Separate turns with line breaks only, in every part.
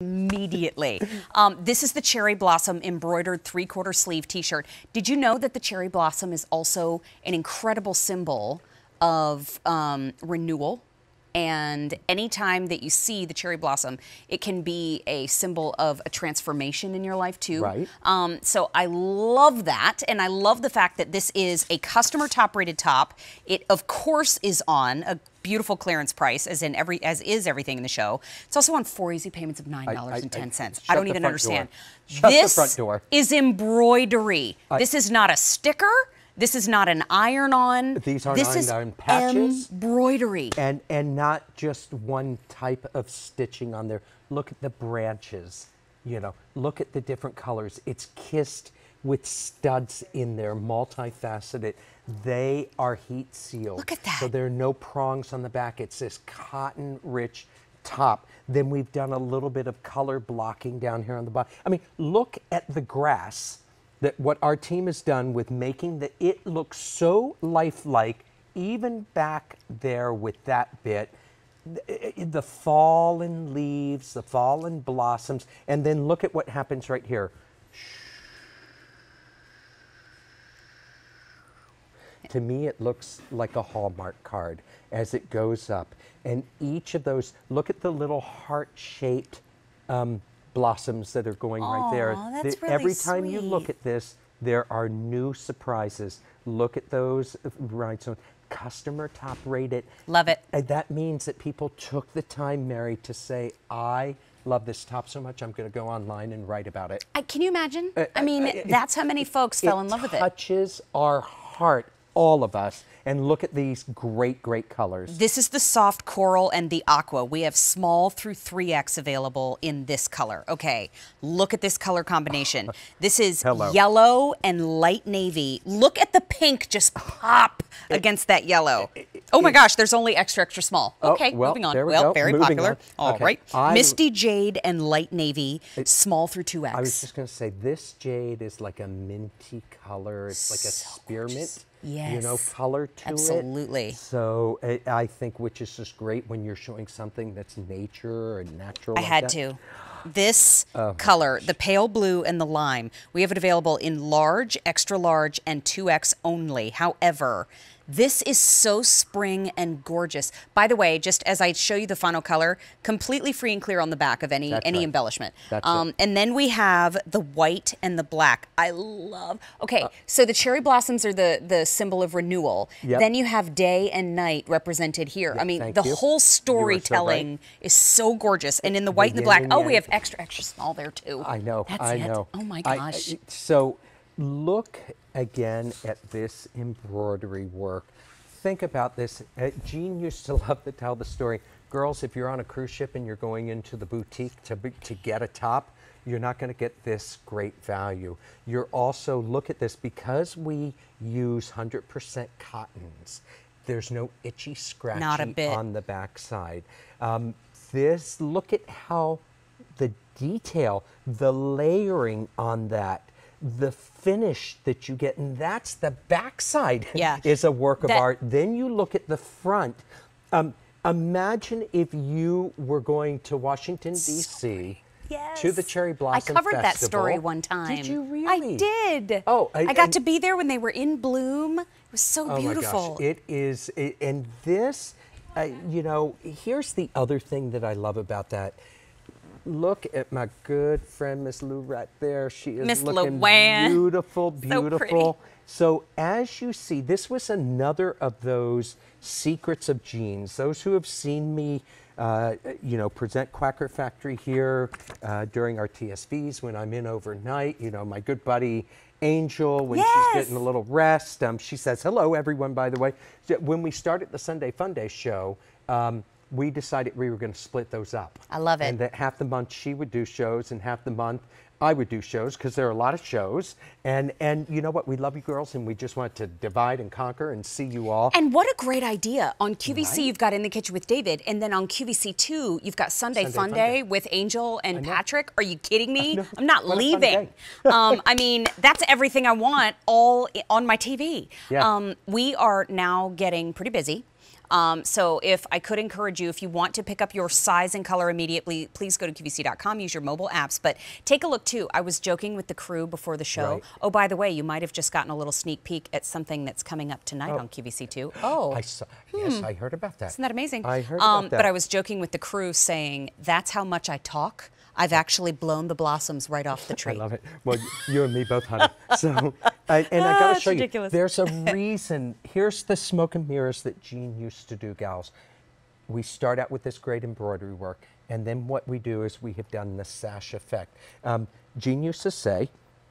Immediately. This is the Cherry Blossom embroidered 3/4 sleeve t-shirt. Did you know that the cherry blossom is also an incredible symbol of renewal? And anytime that you see the cherry blossom, it can be a symbol of a transformation in your life too.
Right.
So I love that, and I love the fact that this is a customer top-rated top. It of course is on a beautiful clearance price, as is everything in the show. It's also on 4 easy payments of $9.10. I don't even understand. This is embroidery. This is not a sticker. This is not an iron-on.
These are iron patches.
Embroidery.
And not just one type of stitching on there. Look at the branches, you know. Look at the different colors. It's kissed with studs in there, multifaceted. They are heat sealed.
Look at that.
So there are no prongs on the back. It's this cotton-rich top. Then we've done a little bit of color blocking down here on the bottom. I mean, look at the grass. That what our team has done with making that it looks so lifelike, even back there with that bit, the fallen leaves, the fallen blossoms, and then look at what happens right here. To me, it looks like a Hallmark card as it goes up. And each of those, look at the little heart-shaped blossoms that are going right there.
That's really
every time you
sweet.
look at this, there are new surprises. Look at those rhinestones. Customer top rated.
Love it.
And that means that people took the time, Mary, to say, I love this top so much, I'm going to go online and write about it.
Can you imagine? I mean, that's how many folks fell in love with it.
It touches our heart, all of us. And look at these great, great colors.
This is the soft coral and the aqua. We have small through 3X available in this color. Okay, look at this color combination. This is yellow and light navy. Look at the pink just pop against that yellow. Oh my gosh, there's only extra, extra small. Okay,
well,
moving on.
There we
Well,
go.
very
moving
popular.
On.
All right. Misty jade and light navy, small through 2X.
I was just going to say, this jade is like a minty color. It's like a spearmint.
Yes.
You know, color to
Absolutely.
it. So I think, which is just great when you're showing something that's nature and natural.
I had to. This color, the pale blue and the lime, we have it available in large, extra large, and 2X only. However, this is so spring and gorgeous. By the way, just as I show you the final color, completely free and clear on the back of any embellishment. And then we have the white and the black. I love. Okay, so the cherry blossoms are the symbol of renewal.
Yep.
Then you have day and night represented here. I mean, the whole storytelling is so gorgeous. And in the white and the black, we have extra, extra small there too.
I know.
That's
I
it.
know.
Oh my gosh.
So look again at this embroidery work. Think about this. Jean used to love to tell the story. Girls, if you're on a cruise ship and you're going into the boutique to get a top, you're not going to get this great value. You're also, look at this, because we use 100% cottons, there's no itchy, scratchy on the backside. Look at how the detail, the layering on that, the finish that you get, and that's the backside is a work of art. Then you look at the front. Imagine if you were going to Washington, D.C., to the Cherry Blossom Festival.
I covered that story one time.
Did you really?
I did.
Oh,
I got to be there when they were in bloom. It was so beautiful.
Oh my gosh, it is. And this, you know, here's the other thing that I love about that. Look at my good friend, Miss Lou, right there. She is looking beautiful, beautiful. So as you see, this was another of those secrets of jeans. Those who have seen me, you know, present Quacker Factory here during our TSVs when I'm in overnight. You know, my good buddy Angel, when she's getting a little rest, she says, hello, everyone, by the way. When we started the Sunday Fun Day show, we decided we were going to split those up.
I love it.
And that half the month she would do shows and half the month I would do shows, because there are a lot of shows. And you know what? We love you girls, and we just want to divide and conquer and see you all.
And what a great idea. On QVC, you've got In the Kitchen with David, and then on QVC2, you've got Sunday Fun Day with Angel and Patrick. Are you kidding me? I'm not leaving. I mean, that's everything I want all on my TV.
Yeah.
We are now getting pretty busy. So if I could encourage you, if you want to pick up your size and color immediately, please go to QVC.com, use your mobile apps. But take a look too. I was joking with the crew before the show.
Right.
Oh, by the way, you might have just gotten a little sneak peek at something that's coming up tonight on QVC2. Oh.
Yes, I heard about that.
Isn't that amazing?
I heard about that.
But I was joking with the crew saying, that's how much I talk. I've actually blown the blossoms right off the tree.
I love it. Well, you and me both, honey. So, I got to show
ridiculous.
you. There's a reason. Here's the smoke and mirrors that Jean used to do, gals. We start out with this great embroidery work, and then what we do is we have done the sash effect. Jean used to say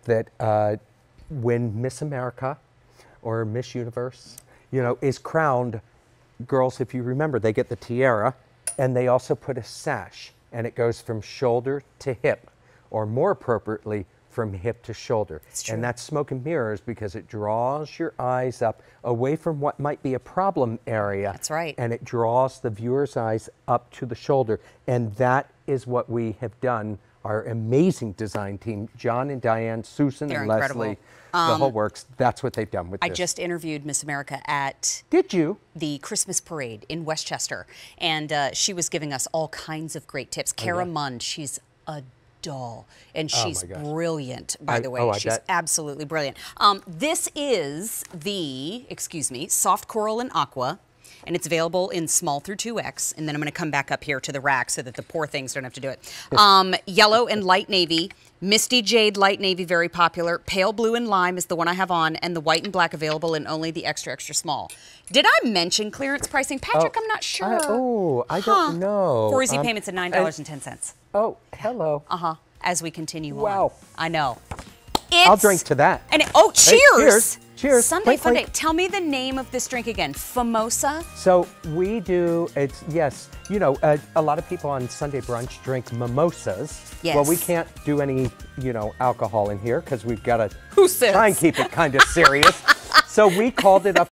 that when Miss America or Miss Universe, is crowned, girls, if you remember, they get the tiara, and they also put a sash. And it goes from shoulder to hip, or more appropriately, from hip to shoulder. And that's smoke and mirrors because it draws your eyes up away from what might be a problem area.
That's right.
And it draws the viewer's eyes up to the shoulder. And that is what we have done. Our amazing design team, John and Diane, Susan
They're
and
incredible.
Leslie, the whole works. That's what they've done with this.
I just interviewed Miss America at
Did you?
the Christmas parade in Westchester, and she was giving us all kinds of great tips. Cara Mund, she's a doll, and she's brilliant, by the way. She's absolutely brilliant. This is the, soft coral and aqua. And it's available in small through 2X. And then I'm going to come back up here to the rack so that the poor things don't have to do it. Yellow and light navy. Misty jade, light navy, very popular. Pale blue and lime is the one I have on. And the white and black available in only the extra, extra small. Did I mention clearance pricing? Patrick, I'm not sure.
I don't know.
4 easy payments at $9.10.
Oh, hello.
As we continue on.
Wow.
I know.
I'll drink to that.
And cheers!
Cheers. Cheers.
Sunday fun day. Tell me the name of this drink again. Famosa?
So we do, a lot of people on Sunday brunch drink mimosas.
Yes.
Well, we can't do any, alcohol in here because we've got to
Who says?
try and keep it kind of serious. So we called it a